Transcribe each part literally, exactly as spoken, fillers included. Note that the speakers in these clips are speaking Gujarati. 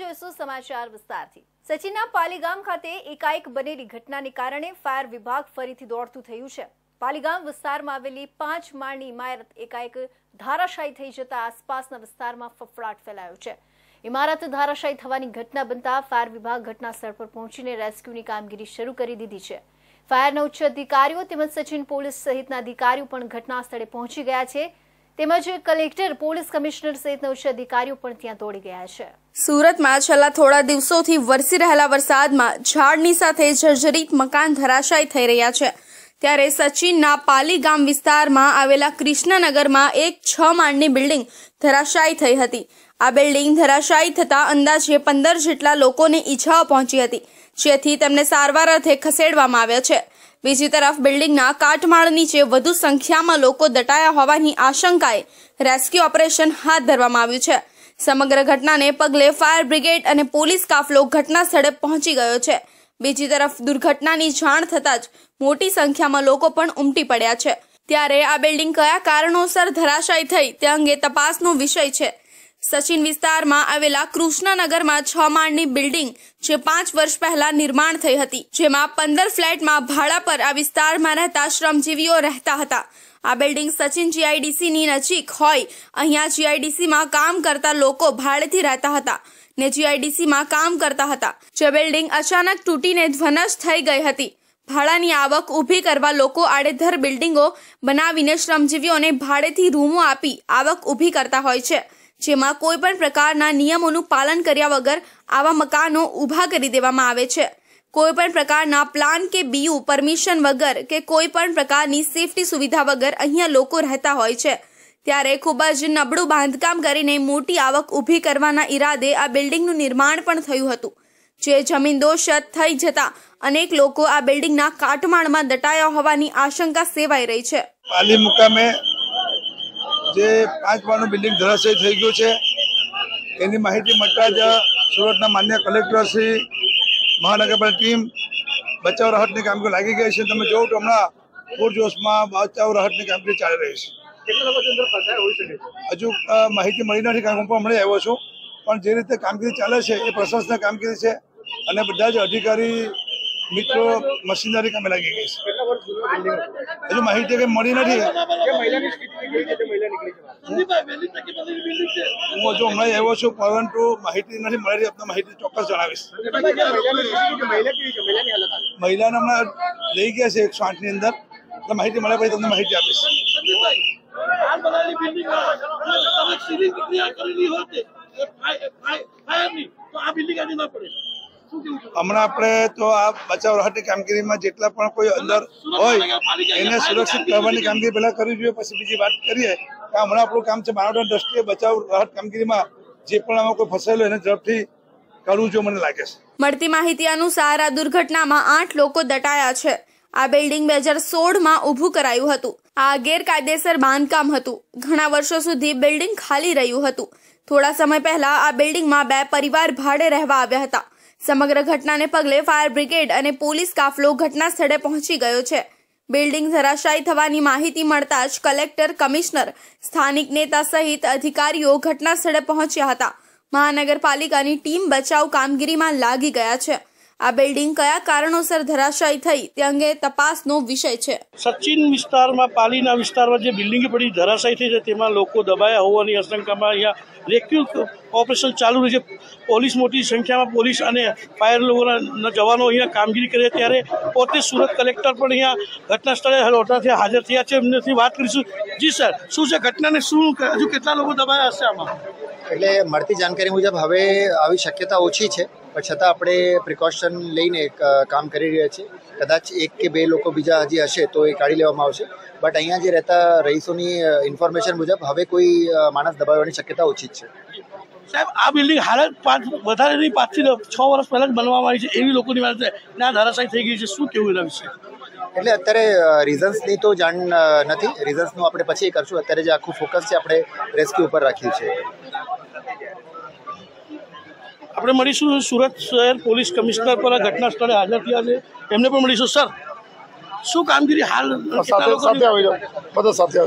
જોઈશું સમાચાર વિસ્તારથી। સચિનના પાલીગામ ખાતે એકાએક બનેલી ઘટનાને કારણે ફાયર વિભાગ ફરીથી દોડતું થયું છે। પાલીગામ વિસ્તારમાં આવેલી પાંચ માળની ઇમારત એકાએક ધારાશાયી થઈ જતા આસપાસના વિસ્તારમાં ફફડાટ ફેલાયો છે। ઇમારત ધારાશાયી થવાની ઘટના બનતા ફાયર વિભાગ ઘટના સ્થળ પર પહોંચીને રેસ્ક્યુની કામગીરી શરૂ કરી દીધી છે। ફાયરના ઉચ્ચ અધિકારીઓ તેમજ સચિન પોલીસ સહિતના અધિકારીઓ પણ ઘટના સ્થળે પહોંચી ગયા છે। તેમજ કલેક્ટર પોલીસ કમિશનર સહિતના ઉચ્ચ અધિકારીઓ પણ ત્યાં દોડી ગયા છે। સુરતમાં છેલ્લા થોડા દિવસોથી વરસી રહેલા વરસાદમાં ઝાડની સાથે જર્જરિત મકાન ધરાશાયી થઈ રહ્યા છે। ત્યારે સચિનના પાલીગામ વિસ્તારમાં આવેલા કૃષ્ણનગરમાં એક છ માળની બિલ્ડિંગ ધરાશાયી થઈ હતી। આ બિલ્ડિંગ ધરાશાયી થતા અંદાજે પંદર જેટલા લોકોને ઈજાઓ પહોંચી હતી, જેથી તેમને સારવાર અર્થે ખસેડવામાં આવ્યા છે। બીજી તરફ બિલ્ડિંગના કાટમાળ નીચે વધુ સંખ્યામાં લોકો દટાયા હોવાની આશંકાએ રેસ્ક્યુ ઓપરેશન હાથ ધરવામાં આવ્યું છે। સમગ્ર ઘટનાને પગલે ફાયર બ્રિગેડ અને પોલીસ કાફલો ઘટના સ્થળે પહોંચી ગયો છે। બીજી તરફ દુર્ઘટનાની જાણ થતાં જ મોટી સંખ્યામાં લોકો પણ ઉમટી પડ્યા છે। ત્યારે આ બિલ્ડિંગ કયા કારણોસર ધરાશાયી થઈ તે અંગે તપાસનો વિષય છે। સચિન વિસ્તારમાં આવેલા કૃષ્ણનગરમાં છ માળની બિલ્ડિંગ જે પાંચ વર્ષ પહેલા નિર્માણ થઈ હતી, જેમાં પંદર ફ્લેટમાં ભાડા પર આ વિસ્તારમાં રહેતા શ્રમજીવીઓ રહેતા હતા। આ બિલ્ડિંગ સચિન જીઆઈડીસીની નજીક હોય અહીંયા જીઆઈડીસીમાં કામ કરતા લોકો ભાડેથી રહેતા હતા ને જીઆઈડીસીમાં કામ કરતા હતા। જે બિલ્ડિંગ અચાનક તૂટીને ધ્વંસ થઈ ગઈ હતી। ભાડાની આવક ઊભી કરવા લોકો આડેધડ બિલ્ડિંગો બનાવીને શ્રમજીવીઓને ભાડેથી રૂમો આપી આવક ઊભી કરતા હોય છે, જેમાં કોઈ પણ પ્રકારના નિયમોનું પાલન કર્યા વગર આવા મકાનો ઊભા કરી દેવામાં આવે છે। કોઈ પણ પ્રકારના પ્લાન કે બીયુ પરમિશન વગર કે કોઈ પણ પ્રકારની સેફટી સુવિધા વગર અહીંયા લોકો રહેતા હોય છે। ત્યારે ખૂબ જ નબળું બાંધકામ કરીને મોટી આવક ઊભી કરવાના ઈરાદે આ બિલ્ડિંગનું નિર્માણ પણ થયું હતું, જે જમીનદોષ થઈ જતા અનેક લોકો આ બિલ્ડિંગના કાટમાળમાં દટાયા હોવાની આશંકા સેવાઈ રહી છે। પાલી મુકામે જે પાંચ માળનું બિલ્ડિંગ ધરાશાયી થઈ ગયું છે, એની માહિતી મળતા જ સુરતના માન્ય કલેક્ટર શ્રી, મહાનગરપાલિકા ટીમ બચાવ રાહતની કામગીરી લાગી ગઈ છે। તમે જોવો તો હમણાં પૂરજોશમાં બચાવ રાહતની કામગીરી ચાલી રહી છે। હજુ માહિતી મળી નથી, કારણ હું પણ હમણાં આવ્યો છું, પણ જે રીતે કામગીરી ચાલે છે એ પ્રશાસનની કામગીરી છે અને બધા જ અધિકારી મિત્રો મશીનરી કામે લાગી ગઈ છે। હજુ માહિતી કઈ મળી નથી। હું હજુ હમણાં આવ્યો છું, પરંતુ માહિતી નથી મળી, તમને માહિતી ચોક્કસ જણાવીશ। મહિલાને હમણાં લઈ ગયા છે એકસો આઠ ની અંદર, એટલે માહિતી મળ્યા પછી તમને માહિતી આપીશ। હમણાં આપણે તો આ બચાવ રાહતની કામગીરીમાં જેટલા પણ કોઈ અંદર હોય એને સુરક્ષિત કરવાની કામગીરી પહેલા કરવી જોઈએ, પછી બીજી વાત કરીએ કે હમણાં આપણું કામ છે માનવતાની દ્રષ્ટિએ બચાવ રાહત કામગીરીમાં જે પણ આમાં કોઈ ફસાયેલો એને ઝડપથી કરવું જોઈએ, મને લાગે છે। મળતી માહિતી અનુસાર આ દુર્ઘટનામાં આઠ લોકો દટાયા છે। આ બિલ્ડિંગ બે હજાર સોળ માં ઊભું કરાયું હતું। આ ગેરકાયદેસર બાંધકામ હતું। ઘણા વર્ષો સુધી બિલ્ડિંગ ખાલી રહ્યું હતું। થોડા સમય પહેલા આ બિલ્ડિંગમાં બે પરિવાર ભાડે રહેવા આવ્યા હતા। સમગ્ર ઘટનાને પગલે ફાયર બ્રિગેડ અને પોલીસ કાફલો ઘટના સ્થળે પહોંચી ગયો છે। બિલ્ડિંગ ધરાશાયી થવાની માહિતી મળતા જ કલેક્ટર, કમિશનર, સ્થાનિક નેતા સહિત અધિકારીઓ ઘટના સ્થળે પહોંચ્યા હતા। મહાનગરપાલિકાની ટીમ બચાવ કામગીરીમાં લાગી ગયા છે। આ બિલ્ડિંગ કયા કારણોસર ધરાશાયી થઈ તે અંગે તપાસનો વિષય છે। સચિન વિસ્તારમાં, પાલીના વિસ્તારમાં જે બિલ્ડિંગ પડી ધરાશાયી થઈ છે તેમાં લોકો દબાયા હોવાની આશંકામાં અહીંયા રેસ્ક્યુ ઓપરેશન ચાલુ રહ્યું છે। પોલીસ મોટી સંખ્યામાં પોલીસ અને ફાયર લોકોના જવાનો અહીંયા કામગીરી કરે, ત્યારે પોતે સુરત કલેક્ટર પણ અહીંયા ઘટના સ્થળે હોટાથી હાજર થયા છે। એમનેથી વાત કરીશું। જી સર, શું છે ઘટનાને, શું હજુ કેટલા લોકો દબાયા હશે આમાં? એટલે મળતી જાણકારી મુજબ હવે આવી શક્યતા ઓછી છે, પણ છતાં આપણે પ્રિકોશન લઈને કામ કરી રહ્યા છીએ। કદાચ એક કે બે લોકો બીજા હજી હશે તો એ કાઢી લેવામાં આવશે, બટ અહીંયા જે રહેતા રહીશોની ઇન્ફોર્મેશન મુજબ હવે કોઈ માણસ દબાવવાની શક્યતા ઓછી જ છે। સાહેબ, આ બિલ્ડિંગ હાલ પાંચ વધારે નહીં પાંચથી છ વર્ષ પહેલાં જ બનવામાં આવી છે એવી લોકોની વાત છે, ના ધરાશાયી થઈ ગઈ છે, શું કેવું એના વિશે? એટલે અત્યારે રીઝન્સની તો જાણ નથી, રીઝન્સનું આપણે પછી કરશું। અત્યારે જે આખું ફોકસ છે આપણે રેસ્ક્યુ ઉપર રાખ્યું છે। આપણે મળીશું સુરત શહેર પોલીસ કમિશનર પર ઘટના સ્થળે હાજર થયા છે, એમને પણ મળીશું। સર, શું કામગીરી હાલ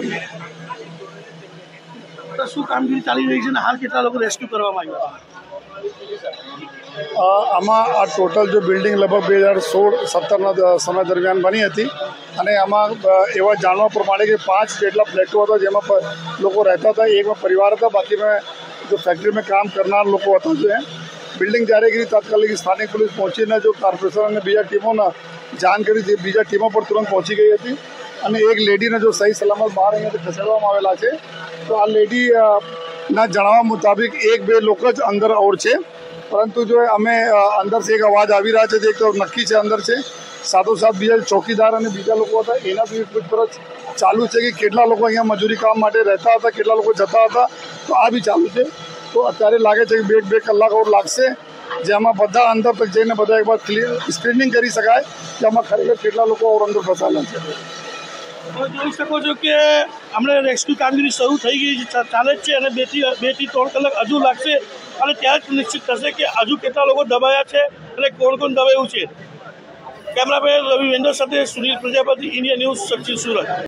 શું કામગીરી ચાલી રહી છે અને હાલ કેટલા લોકો રેસ્ક્યુ કરવામાં આવ્યા? આમાં આ ટોટલ જો બિલ્ડિંગ લગભગ બે હજાર સોળ સત્તરના સમય દરમિયાન બની હતી અને આમાં એવા જાણવા પ્રમાણે કે પાંચ જેટલા ફ્લેટો હતા જેમાં લોકો રહેતા હતા, એકમાં પરિવાર હતા, બાકીમાં જો ફેક્ટરીમાં કામ કરનાર લોકો હતા. જો બિલ્ડિંગ જ્યારે ગઈ તાત્કાલિક સ્થાનિક પોલીસ પહોંચીને જો કોર્પોરેશન અને બીજા ટીમોના જાણ કરી હતી, બીજા ટીમો પર તુરંત પહોંચી ગઈ હતી અને એક લેડીને જો સહી સલામત બહાર અહીંયાથી ખસેડવામાં આવેલા છે. તો આ લેડી ના જણાવવા મુતાબિક એક બે લોકો જ અંદર ઓર છે, પરંતુ જો અમે અંદર એક અવાજ આવી રહ્યા છે જે તો નક્કી છે અંદર છે. સાથોસાથ બીજા ચોકીદાર અને બીજા લોકો હતા એના બી પૂછપરછ ચાલુ છે કે કેટલા લોકો અહીંયા મજૂરી કામ માટે રહેતા હતા, કેટલા લોકો જતા હતા, તો આ બી ચાલુ છે. તો અત્યારે લાગે છે કે બે બે કલાક ઓર લાગશે, જેમાં બધા અંદર તક જઈને બધા એકવાર ક્લિયર સ્ક્રીનિંગ કરી શકાય કે આમાં ખરેખર કેટલા લોકો ઓર અંદર ફસાયેલા છે. જોઈ શકો છો કે હમણાં રેસ્ક્યુ કામગીરી શરૂ થઈ ગઈ ચાલે જ છે અને બેથી બેથી ત્રણ કલાક હજુ લાગશે અને ત્યારે જ નિશ્ચિત થશે કે હજુ કેટલા લોકો દબાયા છે અને કોણ કોણ દબાયું છે. કેમેરામેન રવિ વેન્ડર સાથે સુનિલ પ્રજાપતિ, ઇન્ડિયા ન્યૂઝ, સચિન, સુરત.